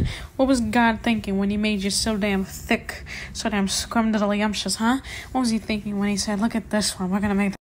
What was God thinking when he made you so damn thick, so damn scrumdiddlyumptious, huh? What was he thinking when he said, look at this one, we're gonna make